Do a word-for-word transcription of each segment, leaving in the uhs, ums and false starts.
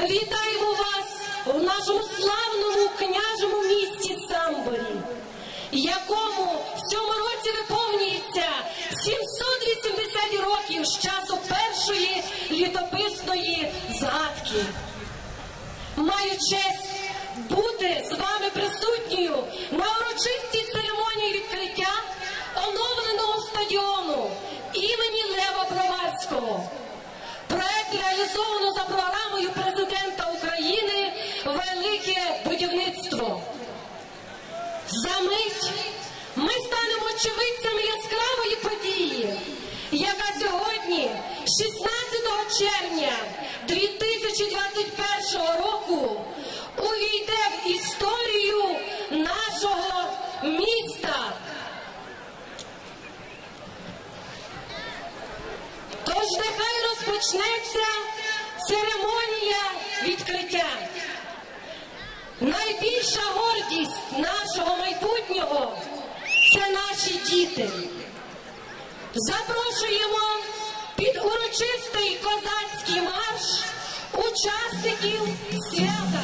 Вітаємо вас у нашому славному княжому місті Самборі, якому в цьому році виповнюється сімсот вісімдесят років з часу першої літописної згадки. Маю честь бути з вами присутньою на урочистій церемонії відкриття оновленого стадіону імені Лева Броварського. Проект реалізовано за програмою президента України «Велике будівництво». За мить ми станемо очевидцями яскравої події, яка сьогодні, шістнадцятого червня дві тисячі двадцять першого року, увійде в історію нашого міста. Тож нехай розпочнеться церемонія відкриття. Найбільша гордість нашого майбутнього – це наші діти. Запрошуємо під урочистий козацький марш учасників свята.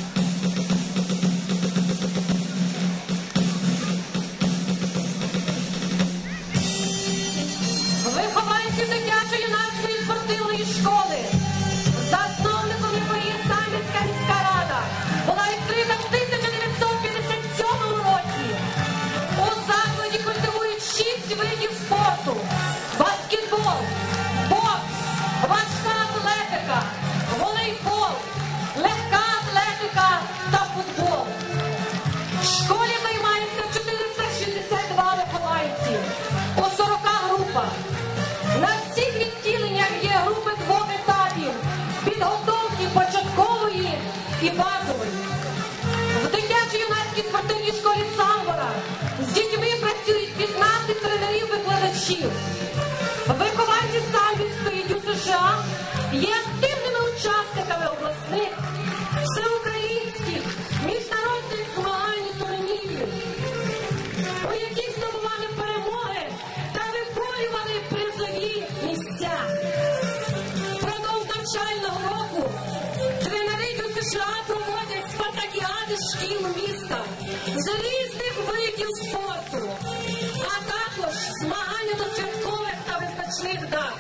Вихованці дитячо-юнацької спортивної школи, засновником якої Самбірська міська рада була відкрита в тисяча дев'ятсот п'ятдесят сьомому році. У закладі культивують шість видів спорту: баскетбол, бокс, важка атлетика, волейбол, легка атлетика та футбол. В школі займається чотириста шістдесят два вихованці у сорока групах. На всіх відділеннях є групи двох етапів підготовки початкової і базової. В дитячо-юнацькій спортивній школі Самбора з дітьми працюють п'ятнадцять тренерів-викладачів. Вихованці Самбірської ДЮСШ є активними учасниками обласних, всеукраїнських, міжнародних змагань і турнірів, у яких здобували перемоги та виборювали призові місця. Впродовж навчального року тренери ДЮСШ проводять спартакіади шкіл міста з різних видів спорту, а також змагання до святкових та визначних дат.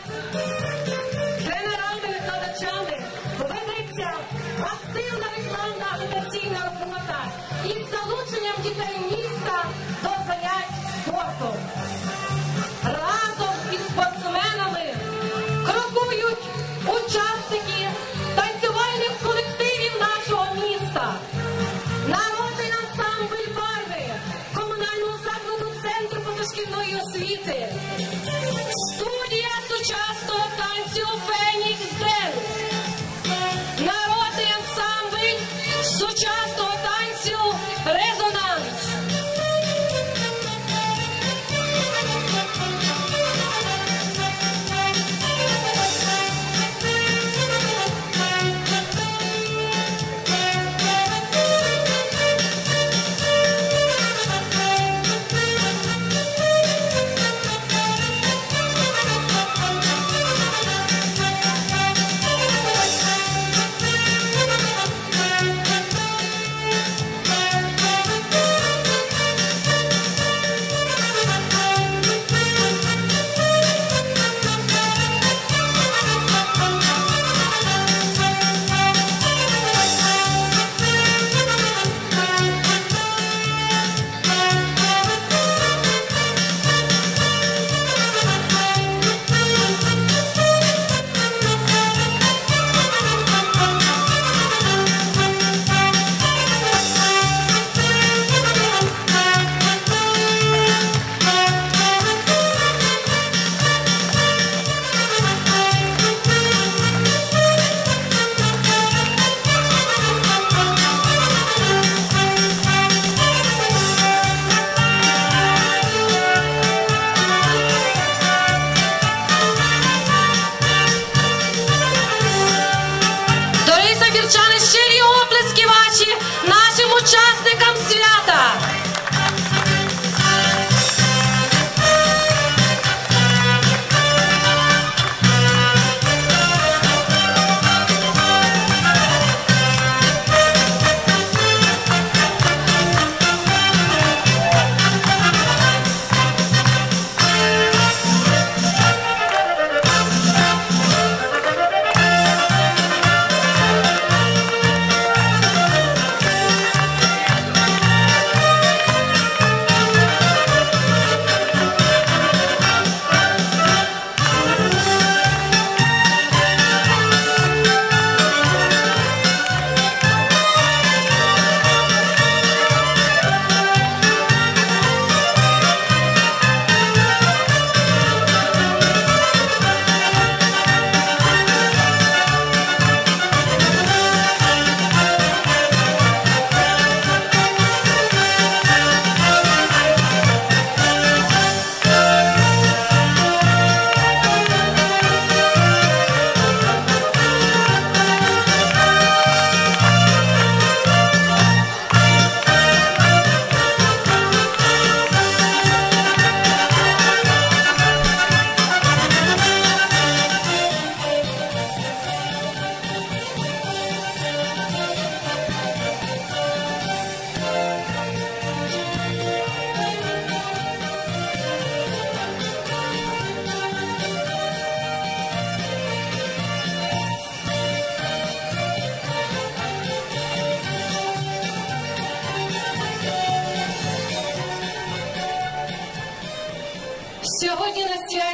Тренерами-викладачами ведеться активна рекламна агітаційна робота із залученням дітей міста до занять спортом. Разом із спортсменами крокують учасники танцювальних колективів нашого міста. Народний ансамбль «Барви» комунального закладу Центру позашкільної освіти. Студія сучасного танцю «Фенікс Ден». Народний ансамбль сучасного танцю «Резонанс». Учасникам свята!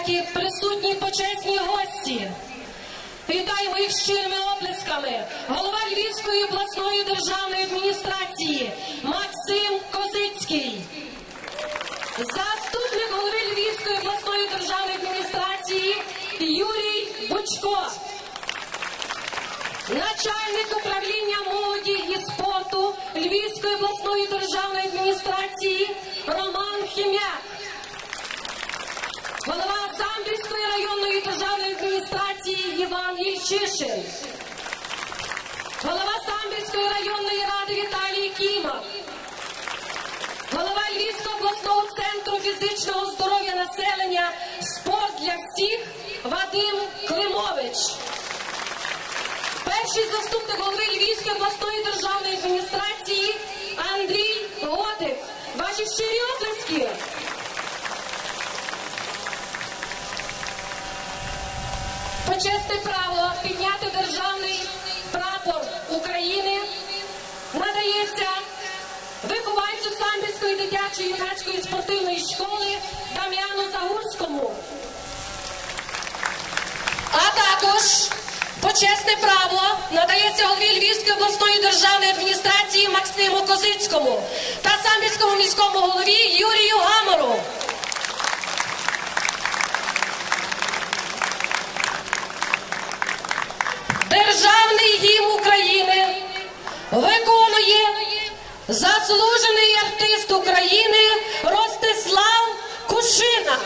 подяки присутні почесні гості. Вітаємо їх щирими оплесками. Голова Львівської обласної державної адміністрації Максим Козицький. Заступник голови Львівської обласної державної адміністрації Юрій Бучко. Начальник управління молоді і спорту Львівської обласної державної адміністрації Роман Хім'як. Голова Самбірської районної державної адміністрації Іван Ільчишин. Голова Самбірської районної ради Віталій Кімах. Голова Львівського обласного центру фізичного здоров'я населення «Спорт для всіх» Вадим Климович. Перший заступник голови Львівської обласної державної адміністрації Андрій Годик. Ваші щирі оплески. Почесне право підняти державний прапор України надається вихованцю Самбірської дитячої юнацької спортивної школи Дам'яну Загурському. А також почесне право надається голові Львівської обласної державної адміністрації Максиму Козицькому та Самбірському міському голові Юрію Гамору. Державний гімн України виконує заслужений артист України Ростислав Кушина.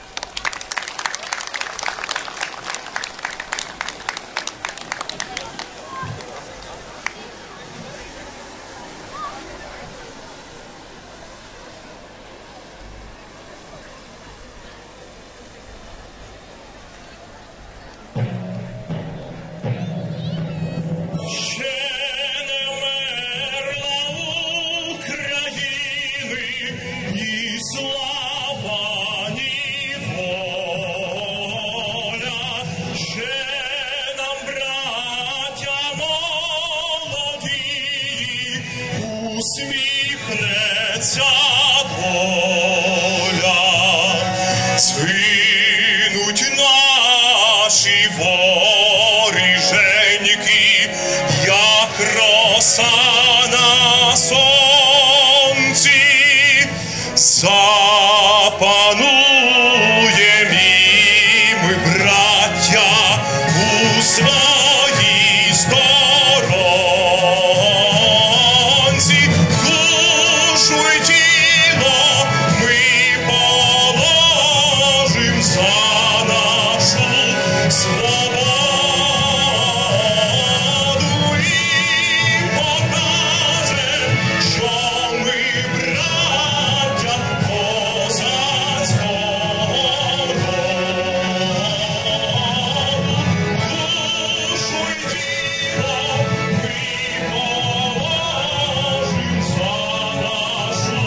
Усміхнеться доля, згинуть наші воріженьки, як роса на сонці, запануєм і ми, браття, у своїй сторонці. Душу й тіло ми положим за нашу свободу і покажем, що ми браття козацького роду. Душу й тіло ми положим за нашу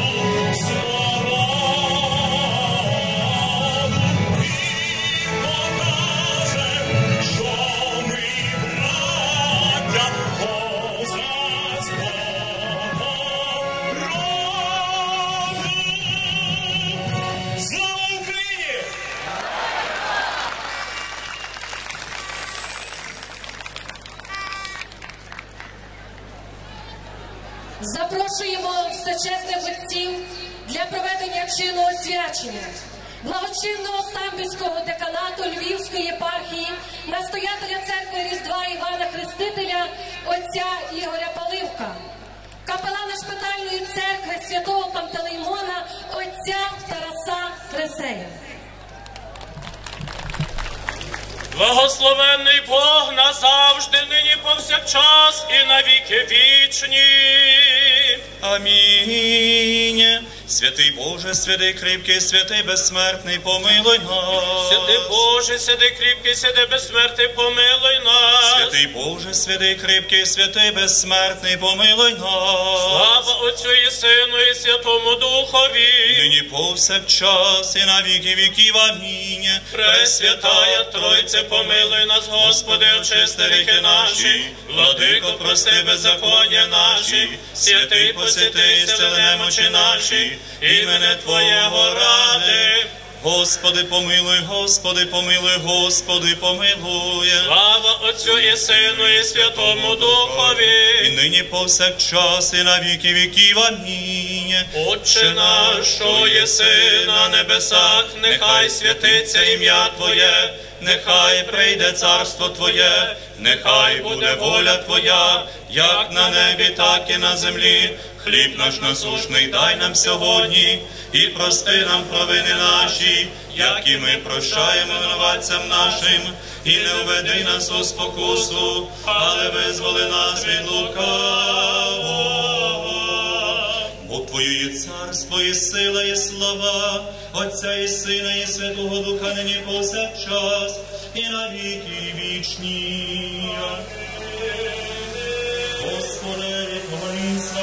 свободу і покажем, що ми браття козацького роду. Слава Україні! Запрошуємо всечесних отців для проведення чинного освячення. Благочинного Самбірського деканату Львівської єпархії, настоятеля церкви Різдва Івана Хрестителя, отця Ігоря Паливка, капелана шпитальної церкви святого Пантелеймона, отця Тараса Кресея. Благословенний Бог назавжди, нині повсякчас і на віки вічні. Амінь. Святий Боже, святий кріпкий, святий безсмертний, помилуй нас. Святий Боже, святий кріпкий, святий безсмертний, помилуй нас. Святий Боже, святий кріпкий, святий безсмертний, помилуй нас. Слава Отцю і Сину і Святому Духові. Нині повсякчас і на віки віків. Амінь. Пресвятая Тройце, помилуй нас, Господи, очисти гріхи наші. Владико, прости беззаконня наші. Святий посвяти, зцели немочі наші. Імене Твоєго ради. Господи, помилуй, Господи, помилуй, Господи, помилуй. Слава Отцю і Сину, і Святому Духові. І нині повсякчас, і на віки віків. Амінь. Отче наш, що єси на небесах, нехай святиться ім'я Твоє, Нехай прийде царство Твоє, нехай буде воля Твоя, як на небі, так і на землі. Хліб наш насушний дай нам сьогодні, і прости нам провини наші, як і ми прощаємо винуватцям нашим, і не введи нас у спокусу, але визволи нас від лукавого. Бо Твоє є царство, і сила, і слава, Отця і Сина, і Святого Духа, нині повсякчас, і на віки вічні. Господи, помолімся.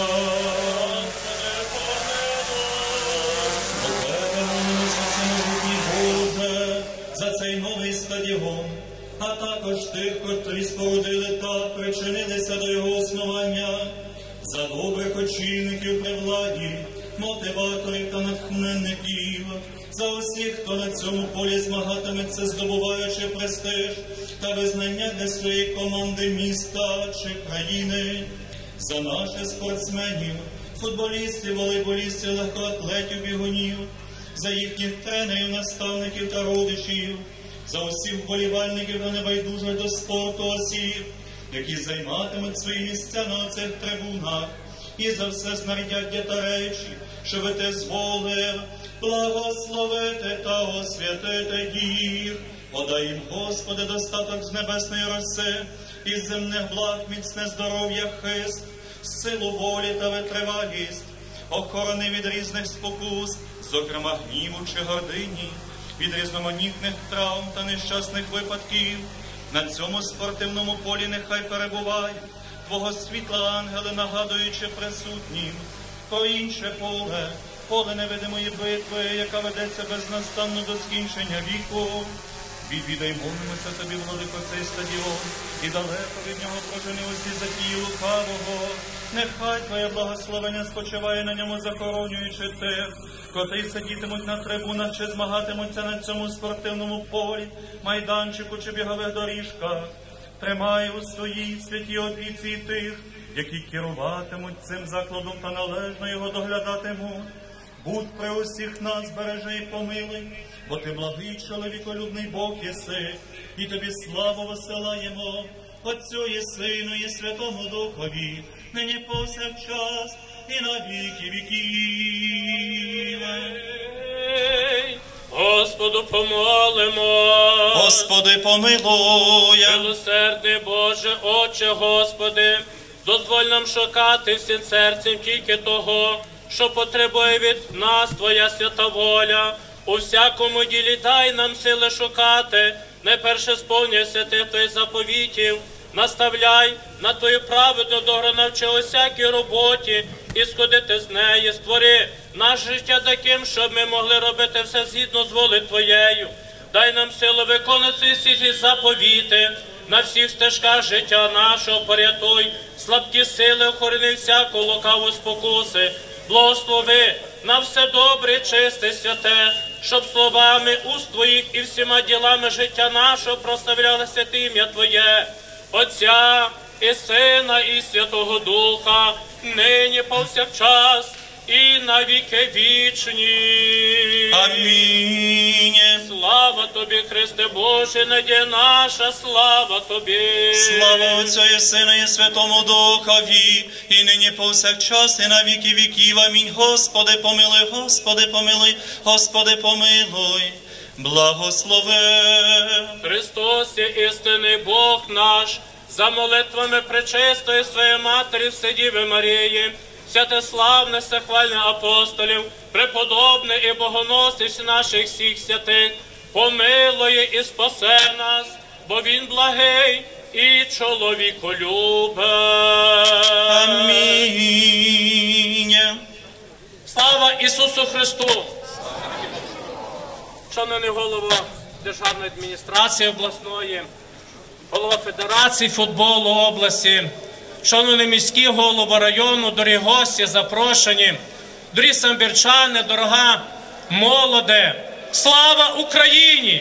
До Тебе молимося, всемогутній Боже, за цей новий стадіон, а також тих, котрі спорудили та причинилися до його основання, за добрих очільників при владі, мотиваторів та натхненників, за усіх, хто на цьому полі змагатиметься, здобуваючи престиж та визнання для своєї команди міста чи країни, за наших спортсменів, футболістів, волейболістів, легкоатлетів, бігунів, за їхніх тренерів, наставників та родичів, за усіх вболівальників та небайдужих до спорту осіб, які займатимуть свої місця на цих трибунах, і за все знаряддя та речі, що ви те зволив, благословити та освятити їх. Подай їм, Господи, достаток з небесної роси, і з земних благ міцне здоров'я, хист, силу волі та витривалість, охорони від різних спокус, зокрема гніву чи гордині, від різноманітних травм та нещасних випадків. На цьому спортивному полі нехай перебуває Твого світла ангели, нагадуючи присутнім про інше поле, поле невидимої битви, яка ведеться безнастанно до скінчення віку. Відвідай, молимося Тобі, владико, цей стадіон, і далеко від нього прожени усі затії лукавого. Нехай Твоє благословення спочиває на ньому, захоронюючи тих, котрі сидітимуть на трибунах чи змагатимуться на цьому спортивному полі, майданчику чи бігових доріжках. Тримай у своїй святій опіці тих, які керуватимуть цим закладом та належно його доглядатимуть. Будь при усіх нас, бережи і помилуй, бо Ти благий чоловіколюбний Бог єси, і Тобі славу висилаємо, Отцю і Сину і Святому Духові, нині повсякчас і на віки віків. Господу помолимо. Господи, помилуй. Милосердний Боже, Отче, Господи, дозволь нам шукати всім серцем тільки того, що потребує від нас Твоя свята воля. У всякому ділі дай нам сили шукати, найперше сповнюй святих Твоїх заповітів, наставляй на Твою праведну добро, навчи усякій роботі і сходити з неї. Створи наше життя таким, щоб ми могли робити все згідно з волею Твоєю. Дай нам силу виконувати всі ці заповіти, на всіх стежках життя нашого порятуй, слабкі сили охорони всяку лукаву спокуси. Благослови на все добре, чисте, святе, щоб словами уст Твоїх і всіма ділами життя нашого прославляли святе ім'я Твоє, Отця і Сина і Святого Духа, нині повсякчас і на віки вічні. Амінь. Слава Тобі, Христе Боже, надія наша, слава Тобі. Слава Отцю і Сину і Святому Духові, і нині повсякчас, і на віки віків. Амінь. Господи, помилуй, Господи, помилуй, Господи, помилуй. Благослови. Христос є істинний Бог наш, за молитвами пречистої своєї Матері Вседіви Марії, святославних, всехвальних апостолів, преподобних і богоносиць наших всіх святих, помилує і спасе нас, бо Він благий і чоловіколюбець. Амінь. Слава Ісусу Христу! Шановний голова Державної адміністрації обласної, голова Федерації футболу області, шановний міський голова району, дорогі гості, запрошені, дорогі самбірчани, дорога молоде, Слава Україні!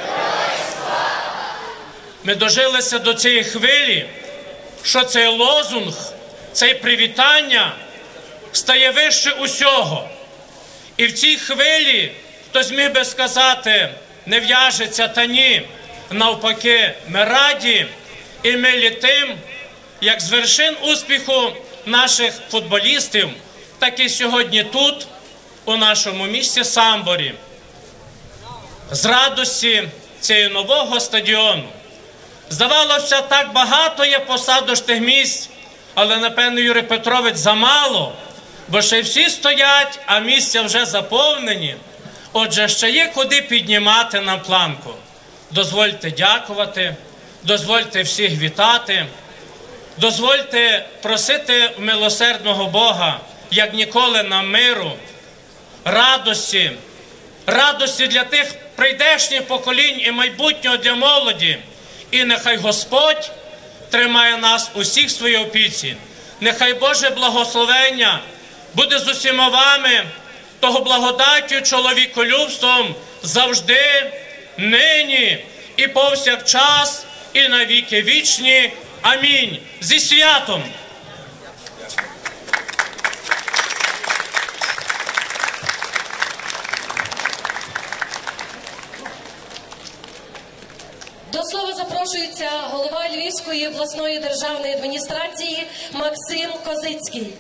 Ми дожилися до цієї хвилі, що цей лозунг, це привітання стає вище усього. І в цій хвилі хтось міг би сказати, не в'яжеться, та ні. Навпаки, ми раді і милі тим, як з вершин успіху наших футболістів, так і сьогодні тут, у нашому місті Самборі, з радості цього нового стадіону. Здавалося, так багато є посадочних місць, але, напевно, Юрій Петрович, замало, бо ще всі стоять, а місця вже заповнені. Отже, ще є куди піднімати нам планку. Дозвольте дякувати, дозвольте всіх вітати, дозвольте просити милосердного Бога, як ніколи, нам миру, радості, радості для тих прийдешніх поколінь і майбутнього для молоді. І нехай Господь тримає нас усіх в своїй опіці. Нехай Боже благословення буде з усіма вами, того благодаттю, чоловіколюбством завжди, нині і повсякчас, і на віки вічні. Амінь. Зі святом! До слова запрошується голова Львівської обласної державної адміністрації Максим Козицький.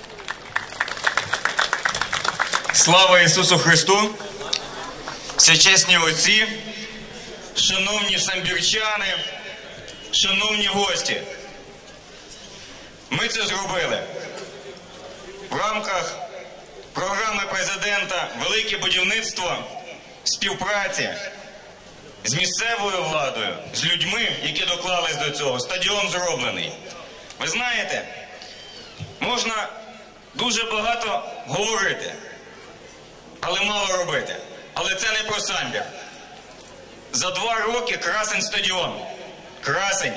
Слава Ісусу Христу! Всечесні отці, шановні самбірчани, шановні гості, ми це зробили в рамках програми президента «Велике будівництво» співпраці з місцевою владою, з людьми, які доклались до цього. Стадіон зроблений. Ви знаєте, можна дуже багато говорити, але мало робити. Але це не про Самбір. За два роки красень стадіон. Красень.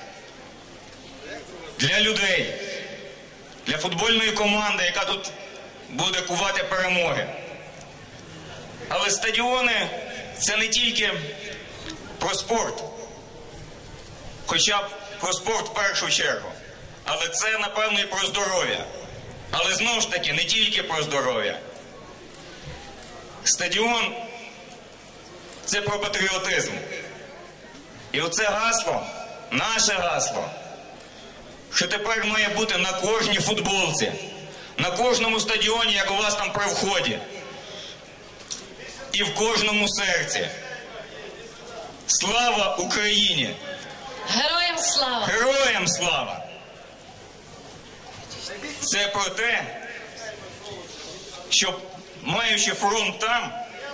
Для людей. Для футбольної команди, яка тут буде кувати перемоги. Але стадіони – це не тільки про спорт. Хоча б про спорт в першу чергу. Але це, напевно, і про здоров'я. Але знову ж таки, не тільки про здоров'я. Стадіон – це про патріотизм. І оце гасло, наше гасло, що тепер має бути на кожній футболці, на кожному стадіоні, як у вас там при вході, і в кожному серці. Слава Україні! Героям слава! Героям слава! Це про те, що, маючи фронт там,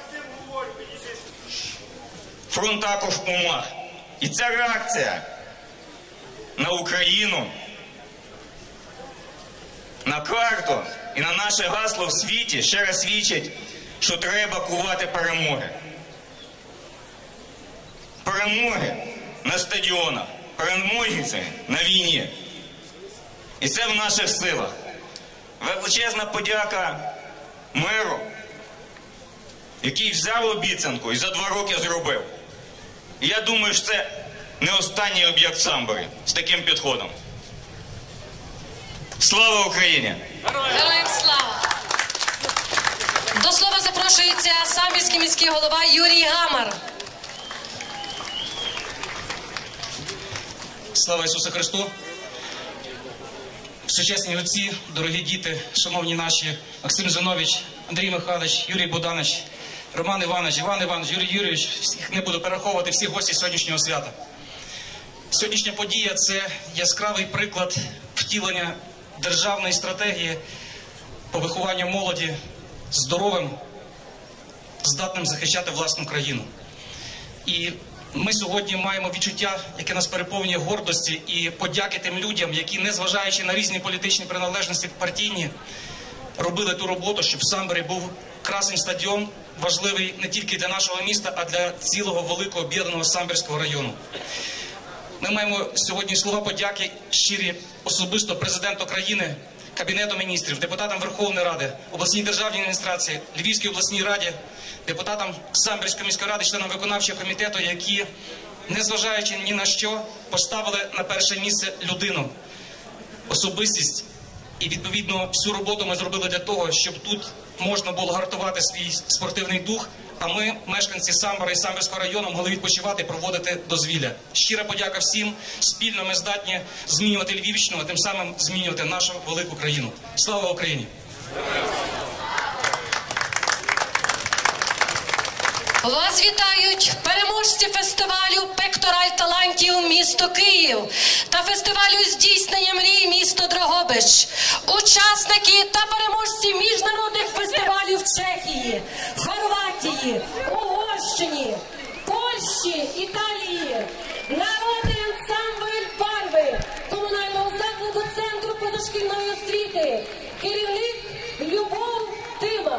фронт також в умах. І ця реакція на Україну, на карту і на наше гасло в світі ще раз свідчить, що треба кувати перемоги. Перемоги на стадіонах, перемоги це на війні. І це в наших силах. Величезна подяка меру, який взяв обіцянку і за два роки зробив. І я думаю, що це не останній об'єкт в Самборі з таким підходом. Слава Україні! Героям слава! До слова запрошується самбірський міський голова Юрій Гамар. Слава Ісусу Христу! Всечесні отці, дорогі діти, шановні наші, Максим Жанович, Андрій Михайлович, Юрій Богданович, Роман Іванович, Іван Іванович, Юрій Юрійович, всіх не буду перераховувати, всіх гостей сьогоднішнього свята. Сьогоднішня подія – це яскравий приклад втілення державної стратегії по вихованню молоді здоровим, здатним захищати власну країну. І ми сьогодні маємо відчуття, яке нас переповнює гордості і подяки тим людям, які, незважаючи на різні політичні приналежності партійні, робили ту роботу, щоб в Самборі був красний стадіон, важливий не тільки для нашого міста, а для цілого великого об'єднаного Самбірського району. Ми маємо сьогодні слова подяки щирі особисто президенту країни, Кабінету міністрів, депутатам Верховної Ради, обласній державній адміністрації, Львівській обласній раді, депутатам Самбірської міської ради, членам виконавчого комітету, які, незважаючи ні на що, поставили на перше місце людину, особистість. І, відповідно, всю роботу ми зробили для того, щоб тут можна було гартувати свій спортивний дух, а ми, мешканці Самбора і Самбірського району, могли відпочивати і проводити дозвілля. Щира подяка всім. Спільно ми здатні змінювати Львівщину, а тим самим змінювати нашу велику країну. Слава Україні! Вас вітають переможці фестивалю «Пектораль талантів» місто Київ та фестивалю «Здійснення мрій» місто Дрогобич, учасники та переможці міжнародних фестивалів в Чехії, Хорватії, Угорщині, Польщі, Італії, народний ансамбль «Барви» комунального закладу Центру позашкільної освіти, керівник Любов Тима.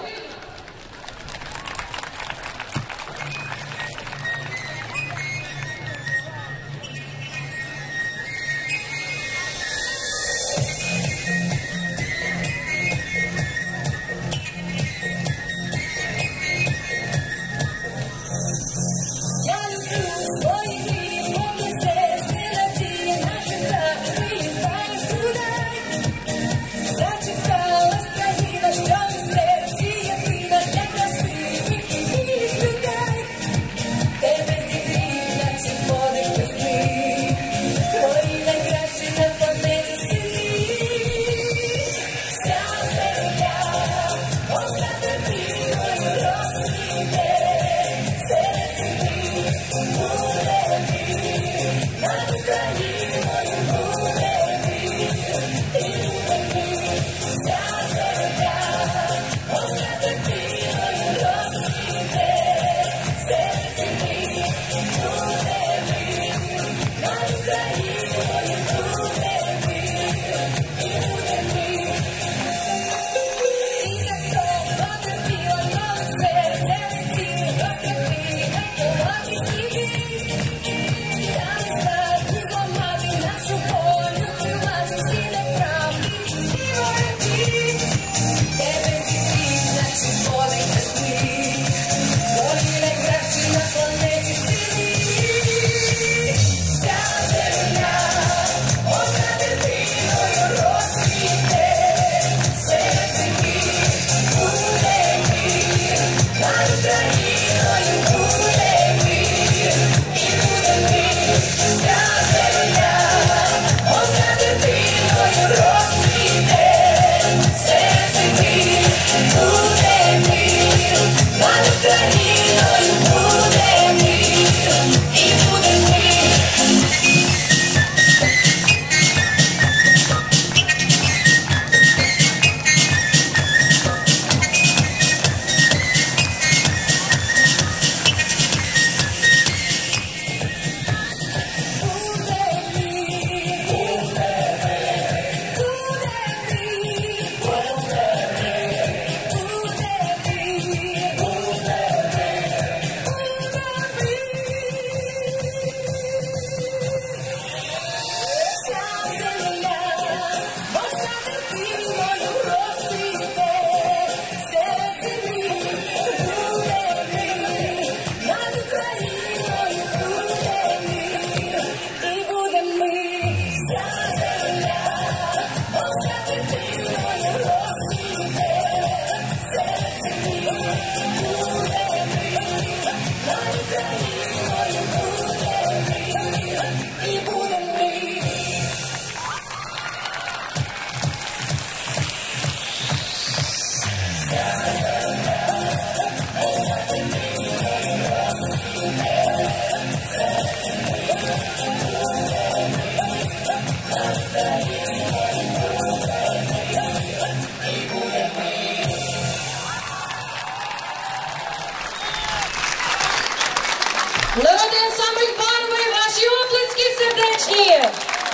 Народний ансамбль «Барви», ваші оплески сердечні!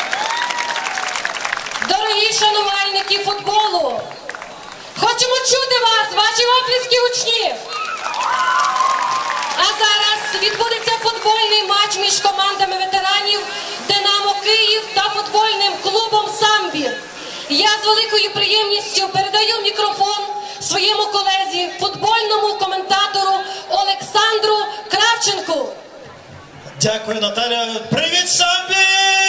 Дорогі шанувальники футболу, хочемо чути вас, ваші оплески гучні! А зараз відбудеться футбольний матч між командами ветеранів «Динамо Київ» та футбольним клубом «Самбір». я з великою приємністю передаю мікрофон своєму колезі, футбольному коментатору Олександру Кравченку. Дякую, Наталя. Привіт, Самбір!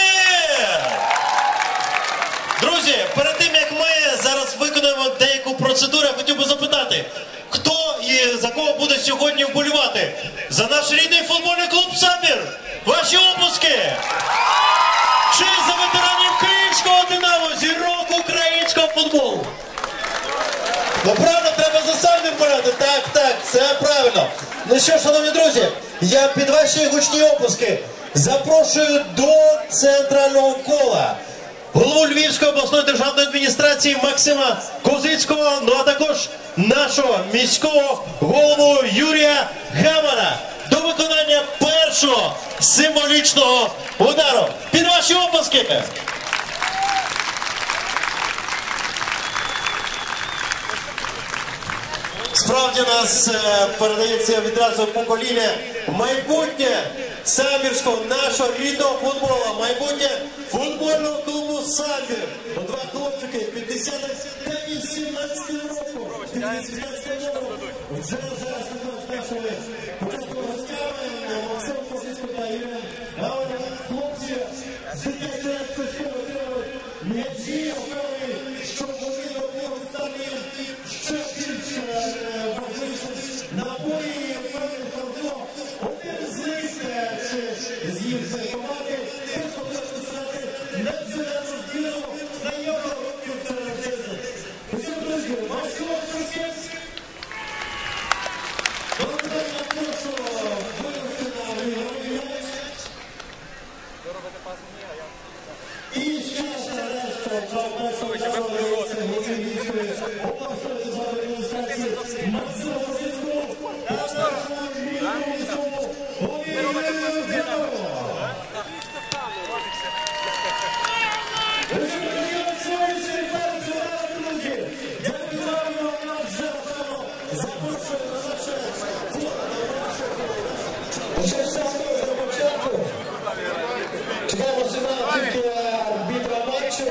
Друзі, перед тим, як ми зараз виконуємо деяку процедуру, я хотів би запитати, хто і за кого буде сьогодні вболівати? За наш рідний футбольний клуб «Самбір»? Ваші оплески! Чи за ветеранів Київського «Динамо», зірок українського футболу? Ну, правильно, треба за «Самбір» вболівати. Так, так, це правильно. Ну що, шановні друзі, я під ваші гучні оплески запрошую до центрального кола голову Львівської обласної державної адміністрації Максима Козицького, ну а також нашого міського голову Юрія Гамана до виконання першого символічного удару. Під ваші оплески! Справді нас е, передається відразу покоління майбутнє самбірського, нашого рідного футболу, майбутнє футбольного клубу «Самбір». Два хлопчики, п'ятдесят та вісімнадцять років. вісімнадцять років. Вже зараз з нашими початковими гостями Максимом Козицьким та Юрієм Гаманом. Хлопці з дитячої школи отримують м'ячі, щоб вони робили самі ще більше важливіше набої, певних фортуно. Один з них, чи з їх команди, теж хотів стати національну збірну на євро років через десять. Усім, друзі, ваші оплески. Добре, я прошу винести на ігровий м'яч. І ще раз нарешті, нашого державного Львівської обласної державної адміністрації Максима Козицького та нашого міського голови Юрія Гамана. Дякую вам, я вже напевно запрошую на наше фото. Ще саме на початку. Чекаємо сигнал тільки арбітра матчу.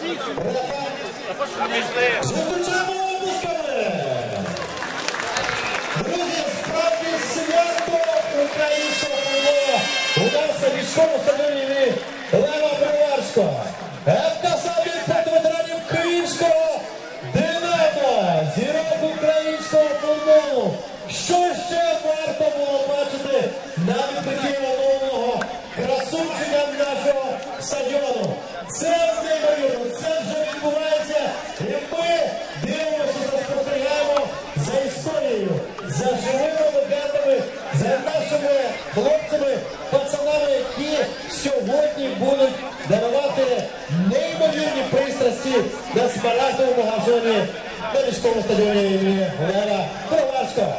Зустрічаємо оплесками! Друзі, справді свято українського футболу у нас на військовому стадіоні Лева Броварського. еф ка «Самбір» проти ветеранів Київського «Динамо», зірок українського футболу. Що ще варто було бачити на відкритті оновленого красунчика нашого стадіону? Це неймовірно, це вже відбувається, і ми дивимося, спостерігаємо за історією, за живими легендами, за нашими хлопцями, пацанами, які сьогодні будуть дарувати неймовірні пристрасті на смарагдовому газоні на міському стадіоні імені Лева Броварського.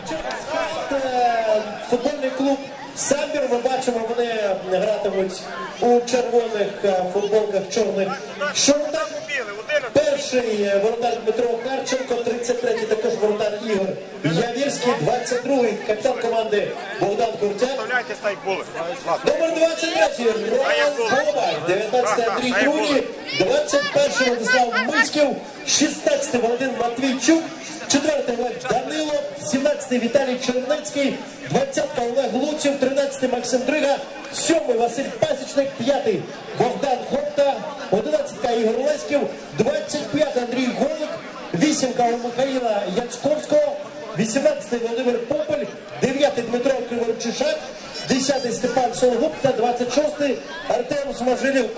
Футбольний клуб «Самбір», ми бачимо, вони гратимуть у червоних футболках, чорних шортах. Перший воротар Дмитро Харченко, тридцять третій також воротар Ігор Явірський, двадцять другий капітан команди Богдан Куртяк. Номер двадцять третій Роман Коваль, дев'ятнадцятий Андрій Труні, двадцять перший Владислав Мицьків, шістнадцятий Володимир Матвійчук, четвертий Олег Данило, сімнадцятий Віталій Чернецький, двадцятий Олег Луців, тринадцятий Максим Дрига, сьомий Василь Пасічник, п'ятий Богдан Хопта, одинадцятий Ігор Леськів, двадцять п'ятий Андрій Голик, вісімка у Михаїла Яцьковського, вісімнадцятий Володимир Пополь, дев'ятий Дмитро Криворчишак, десятий Степан Сологуб та двадцять шостий Артем Смажилюк.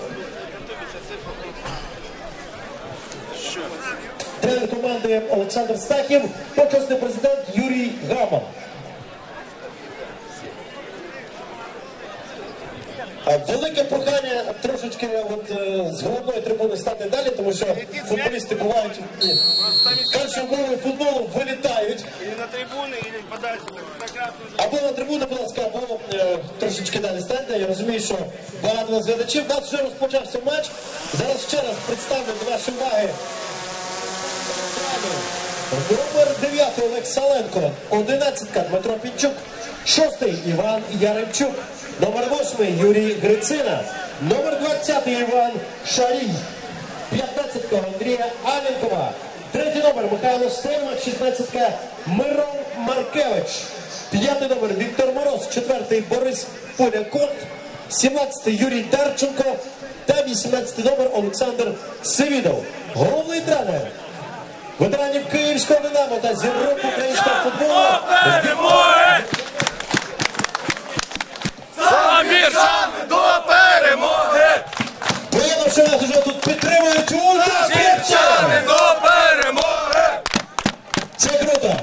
Тренер команди Олександр Стахів, почесний президент Юрій Гаман. Велике прохання трошечки от, з головної трибуни стати далі, тому що футболісти бувають, перші умови футболу вилітають. Або на трибуни, будь ласка, або е, трошечки далі станьте. Я розумію, що багато нас глядачів. У нас вже розпочався матч. Зараз ще раз представлю до вашої уваги. Номер дев'ятий Олег Саленко, одинадцятка Дмитро Пінчук, шостий Іван Яремчук, номер восьмий Юрій Грицина, номер двадцятий Іван Шарій, п'ятнадцятка Надія Аленкова. Третій номер Михайло Стельмах, шістнадцятка Мирон Маркевич. П'ятий номер Віктор Мороз, четвертий Борис Поляков, сімнадцятий Юрій Дарченко та вісімнадцятий номер Олександр Севідов. Головний тренер ветеранів Київського Динамо та зірок українського футболу. Самірчани до перемоги! Приємно, що нас вже тут підтримують ультраспортсмени! До перемоги! Це круто!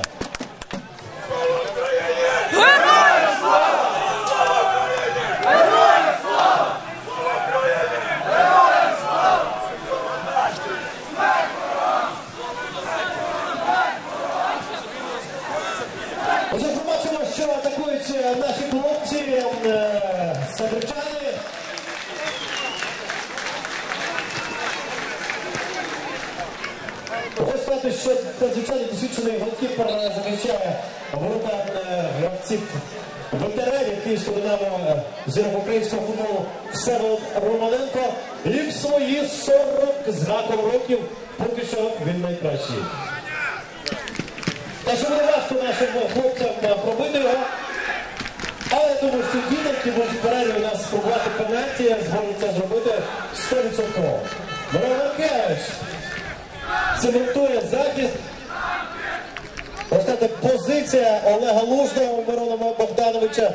Героям слава! Героям слава! Героям слава! Отже, ми бачимо, що атакують наші хлопці, е, садричани. Хочу сказати, що надзвичайно досвідчений голкіпер захищає ворота е, гравців ветеранів Київського Динамо, е, зірок українського футболу Всеволод Романенко. І в свої сорок з гаком років поки що він найкращий. Та що буде важко нашим хлопцям пробити його. Але я думаю, що діти, які будуть в перерві у нас спробувати пенальті, зможуть це зробити сто відсотків. Мирон Маркевич цементує захист. Ось така позиція Олега Лужного, Мирона Богдановича.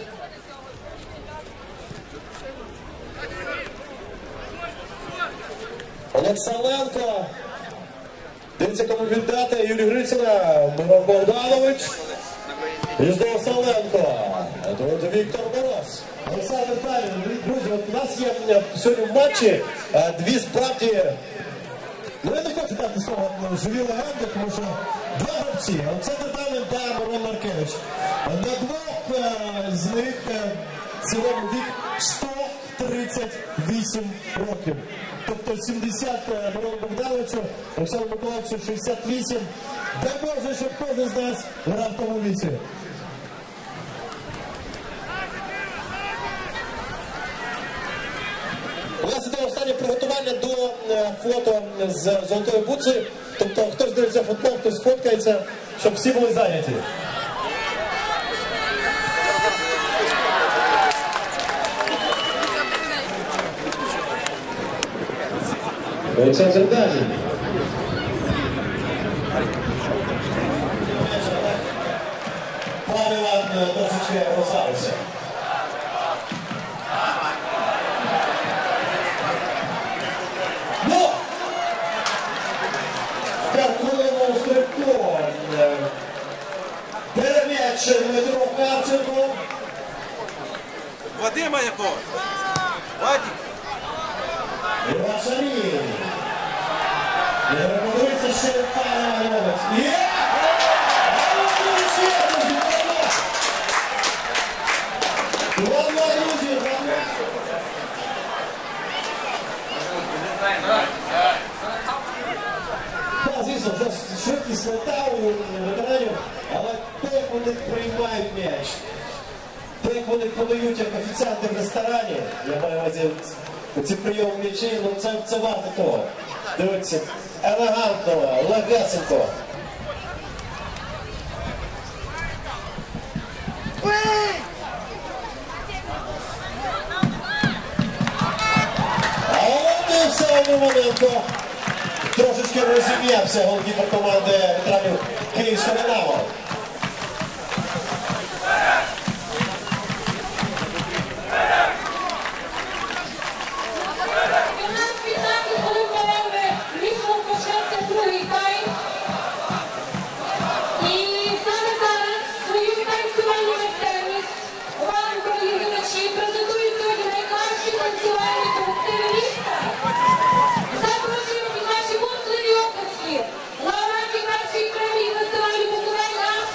Олексаленко. Дивіться, кому віддати. Юрій Грицина, Мирон Богданович. І знову Саленко. А тут Віктор Мороз. Олександр Павлін, друзі, от у нас є сьогодні в матчі дві справді... Ну, я не хочу дати слово живі легенди, тому що два гравці, Олександр Павлін та Мирон Маркевич. На двох з них в цілому вік сто тридцять вісім років. Тобто сімдесят Мирону Богдановичу, Олександру Миколаївичу шістдесят вісім. Дай Боже, щоб кожен з нас грав в тому віці. У нас іде останнє приготування до фото з золотої бутси. Тобто хтось дивиться футбол, хтось фоткається, щоб всі були зайняті. Олександр Данін. Пан Іван трошечки розсавився. Ну! В Каркуловому стрибку перем'яч Дмитро Харченко. Вадима якого? Вадик. Іван Шамін. Не рекомендується ще пан Івановець. Є! Два-два, друзі, два-два. Так, звісно, швидкість лета у ветеранів, але те, як вони приймають м'яч, те, як вони подають як офіціанти в ресторані, я маю на увазі ці прийоми м'ячі, ну це, це варто того. Дивіться, елегантно, легесенько. А от і все, Романенко трошечки розім'явся голкіпер команди ветеранів Київського Динамо. Запрошуємо під наші бурхливі оплески лауреатів першої премії фестивалю Буковель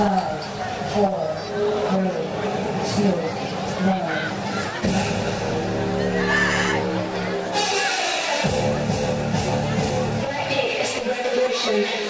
five, four, three, two, one. Blackpink is the revolution.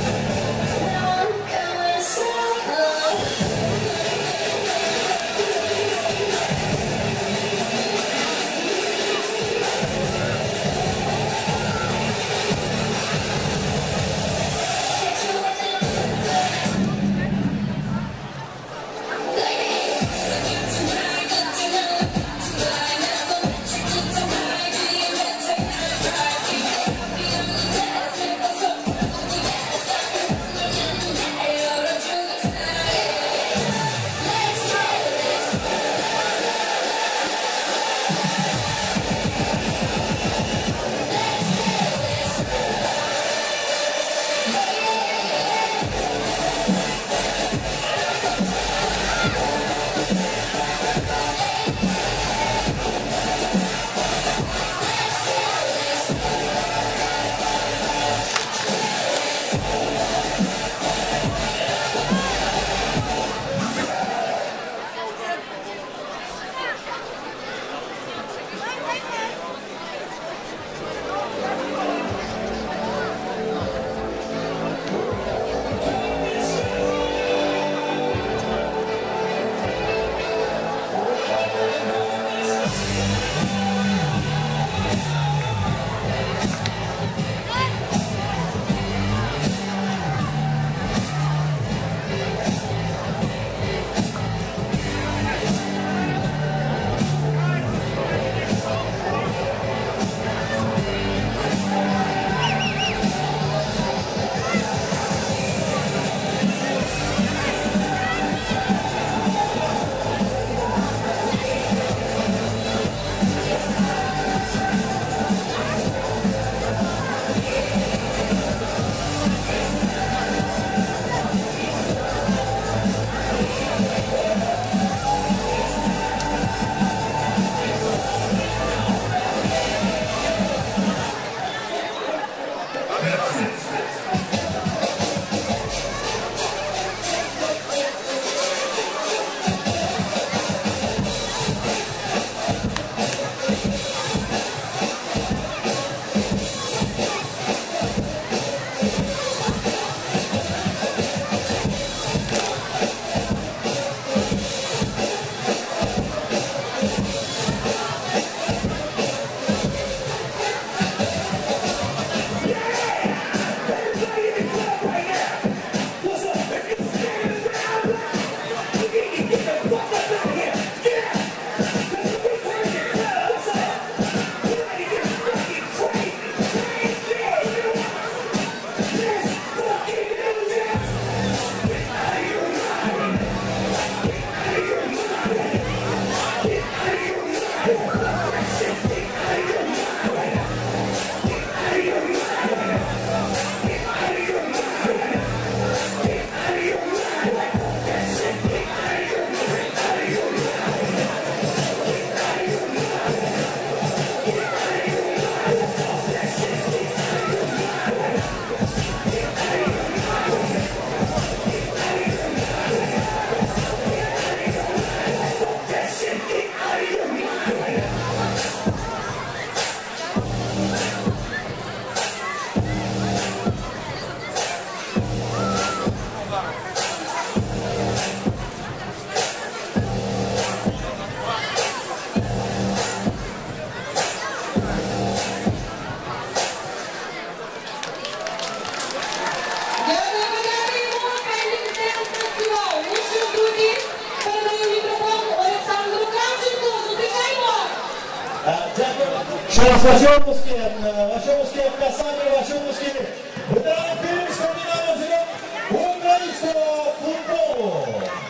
Ваші обласки, ваші обласки Касані, ваші обласки ветерани Київського Динамо Зелен українського футболу.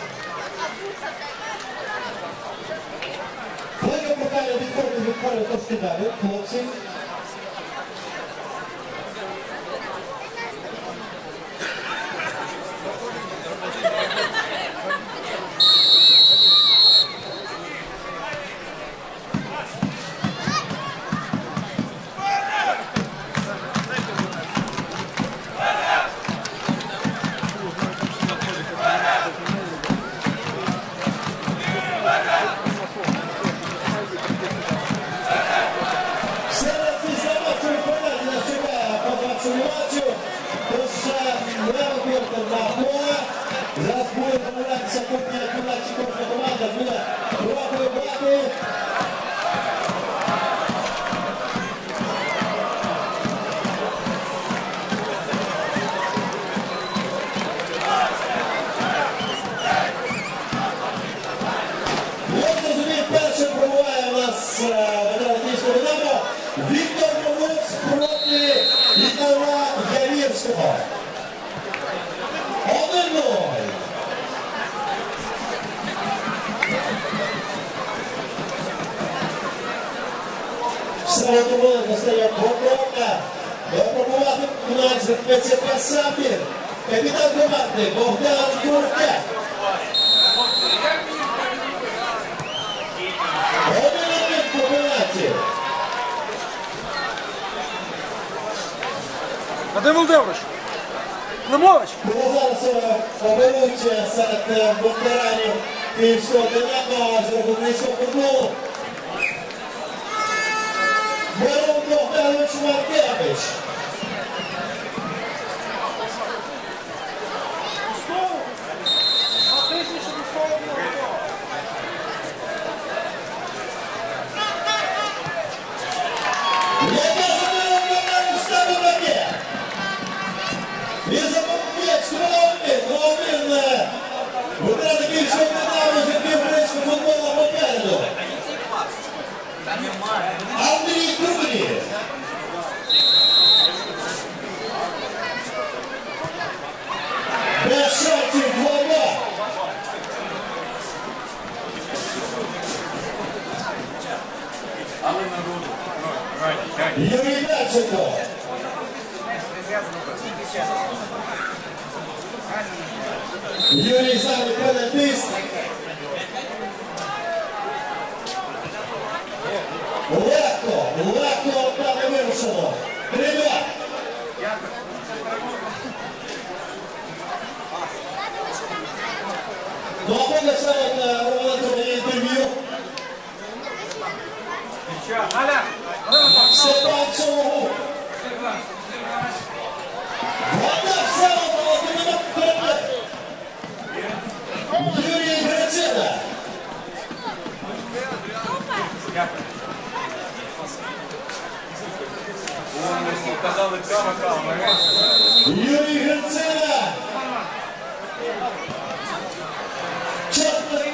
Велике прохання відходить від поля трошки далі, хлопці. Let's go! розігратися кухня кулачі кожна команда буде пробивати. Як розуміє, першим пробуває у нас ветеран Київського Динамо Віктор Мороз проти Віктора Явірського. один-нуль. Сразу було достає Богдана. Пробувати у нас ПЦП «Самбір». Капітан команди Богдан Куртяк. Один-один по пенальті. Вадим Володимирович, Климович. Зараз оберуть серед ветеранів Київського Динамо з регулярного футболу. Мирон Богданович Маркевич. І запомніть, два-один, два-один. Ветеран Київського Динамо закрив грецького футболу попереду. Андрій Трубні. Без шансів два-два. Юрій Даченко. Юрій Савий пенальтист. Легко, легко та не вирушено. три-два. Ну а поки ставить на Романа інтерв'ю. Степан Сологуб. Вода все одно перед. Юрій Грицина. Юрій Грицина. Чотири.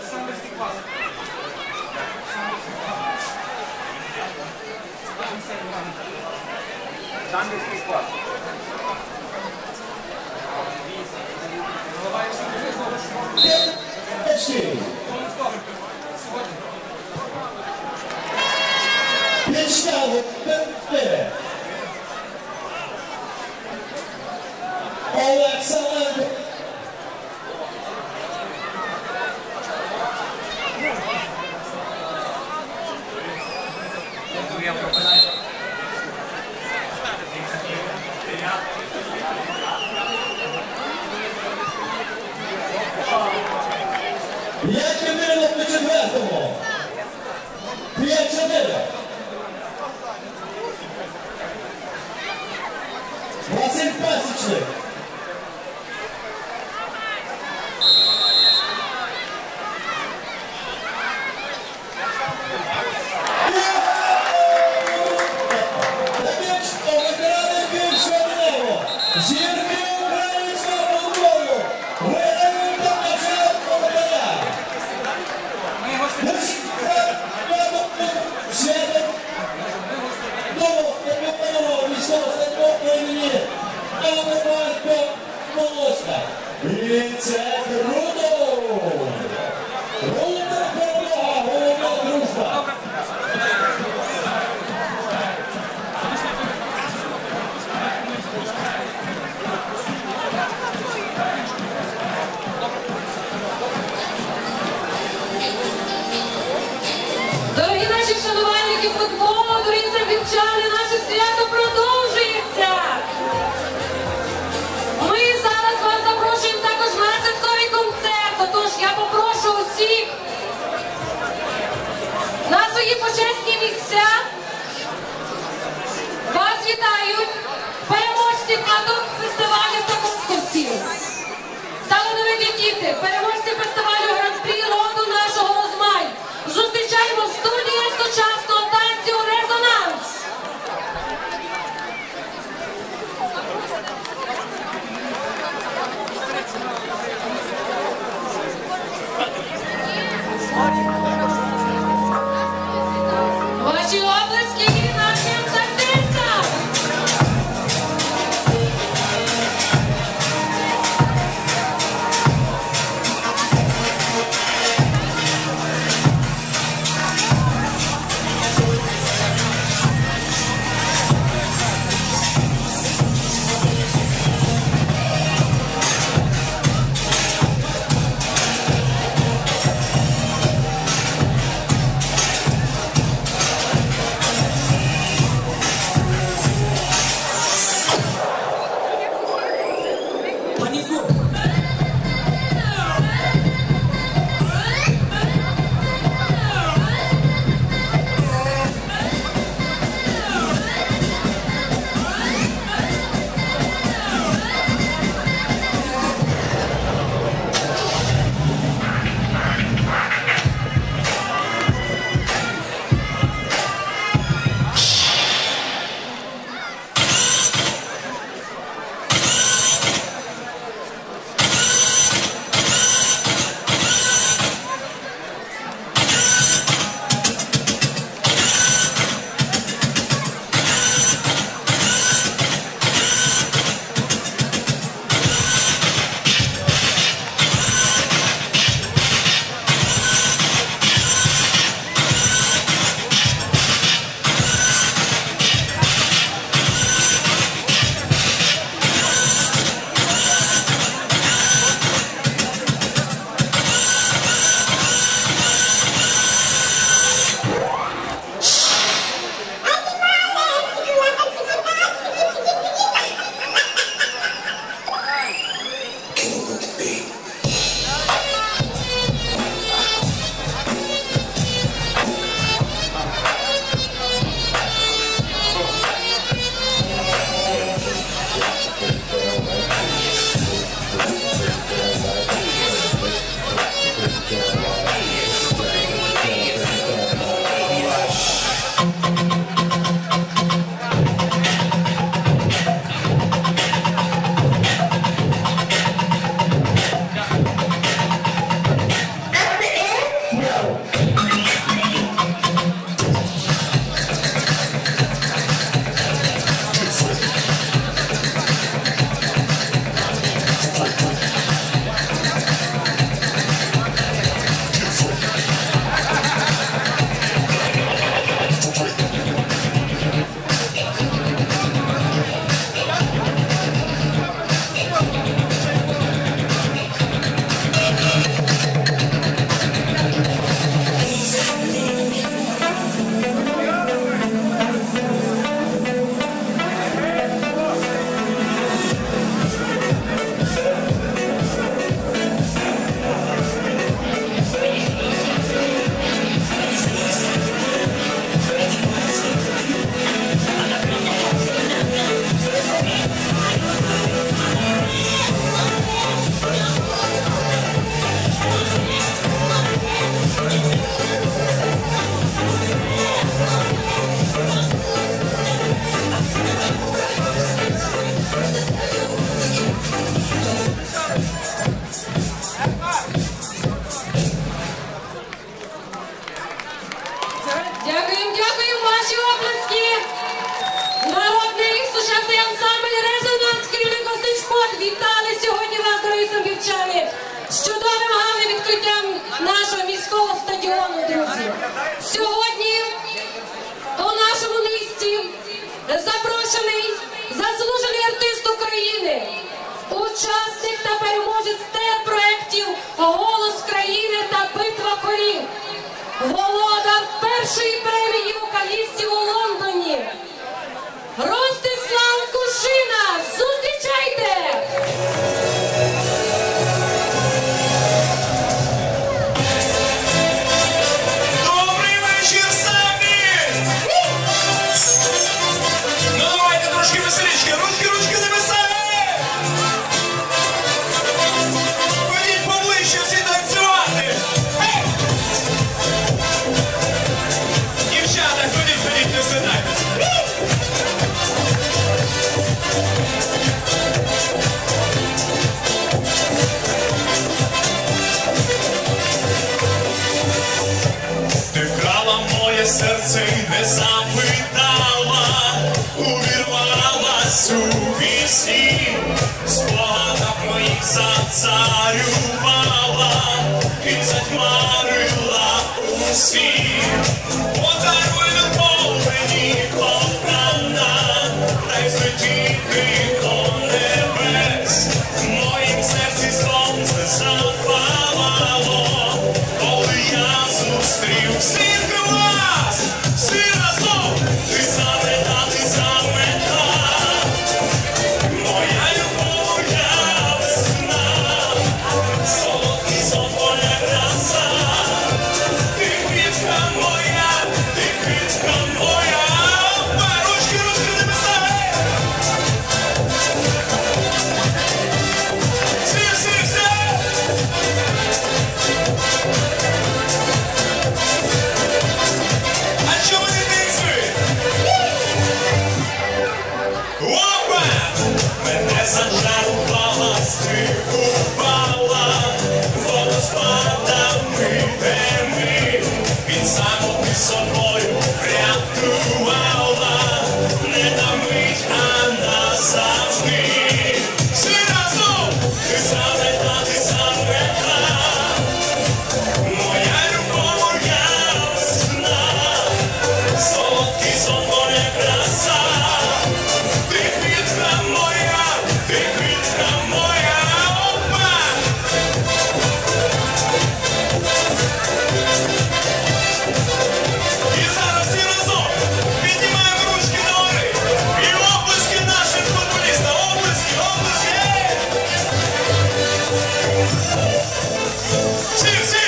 Пічкало Петре. Олександр. П'ять хвилинок на четвертому. П'ять-чотири. Василь Пасічник. Ветерани Київського Динамо. Зірки українського футболу. Виграють та починають коментаря. серце не запитала, увірвалась у пісні, в спогадах моїх зацарювала і затьмарила усі. Подаруй любов мені, кохана, дай злетіти до небес, в моїм серці сонце запалало, коли я зустрів всіх вас, всі разом, ти саме та, ти саме та, моя любов, моя весна, солодкий сон, твоя краса, ти квітка моя, ти квітка моя, ручки, ручки не писали, всі, всі, всі. А чого ви не танцюєте? Опа! Мене зачарувала, стрибувала водоспадами теми, від самоти собою врятувала, не на мить, а назавжди. Всі разом! Ти саме та, ти саме та, моя любов, моя весна, солодкий сон, твоя краса, ти квітка моя, ти квітка моя, опа! І зараз всі разом піднімаємо ручки догори і оплески нашим футболістам, оплески, оплески! Всі, всі!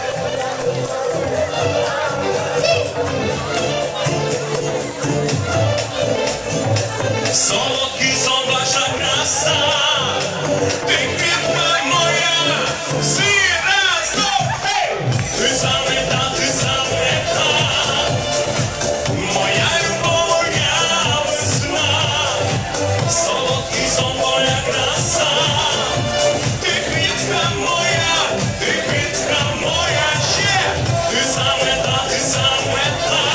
Солодкий сон, ваша краса, ти квітка моя, всі разом, хей! Ти саме та, ти саме та, моя любов, моя весна, солодкий сон, моя краса, ти квітка моя, ти квітка моя ще, ти саме та, ти саме та,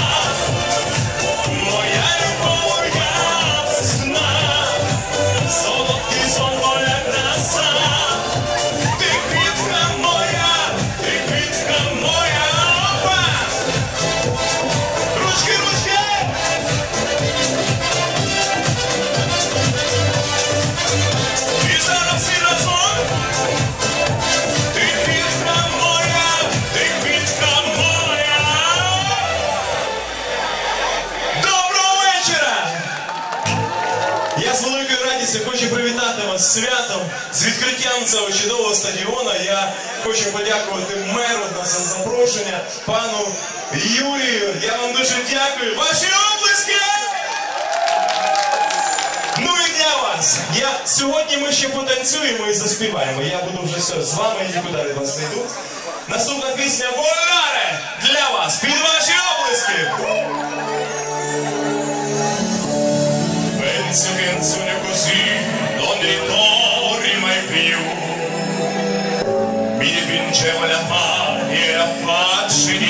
моя любов, моя весна, солодкий сон, моя краса, ти квітка моя, ти квітка моя, опа! Ручки, ручки! І зараз всі разом! Ти квітка моя, ти квітка моя! Доброго вечора! Я з великою радістю хочу привітати вас з святом, з відкриттям цього чудового стадіону. Я хочу подякувати меру за запрошення, пану Юрію. Я вам дуже дякую. Ваші оплески! Ну і для вас. Я, сьогодні ми ще потанцюємо і заспіваємо. Я буду вже все з вами і нікуди від вас не йду. Наступна пісня «Воларе» для вас. Під ваші оплески! Penso che non sono così, non ritorni mai più. Mi dipingevo la mano e la faccia di